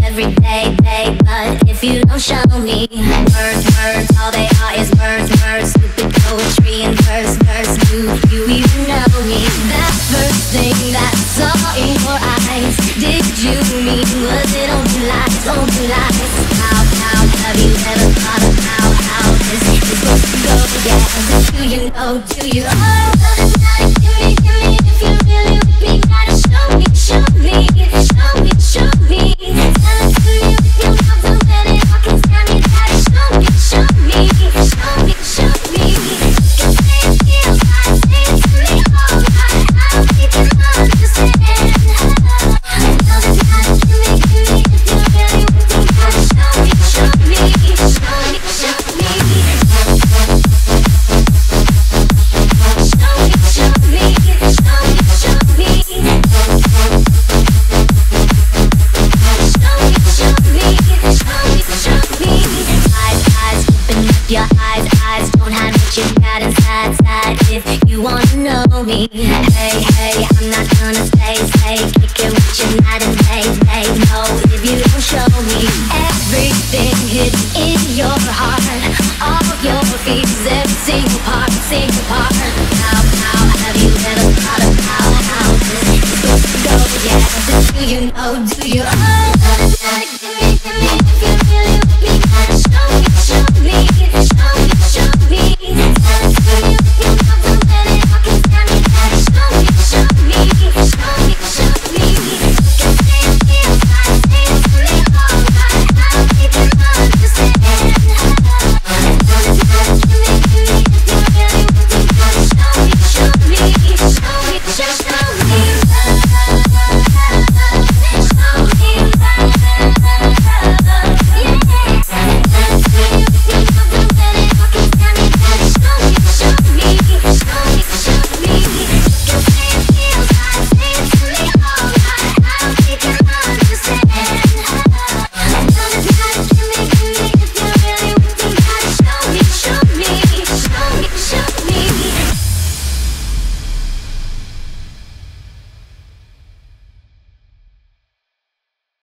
every day, but if you don't show me words, all they are is words, stupid poetry and verse, do you even know me? That first thing that I saw in your eyes, did you mean, was it only lies, How have you ever thought of how this is supposed to go? Yeah, do you know, give me, if you really with me, gotta show me, tell it to you if you love to let it, I can stand it, gotta show me, just say it feels right, say it to me all right, I don't think you understand, tell it not, give me, if you really with me, gotta show me, your eyes don't hide what you got inside. If you wanna know me,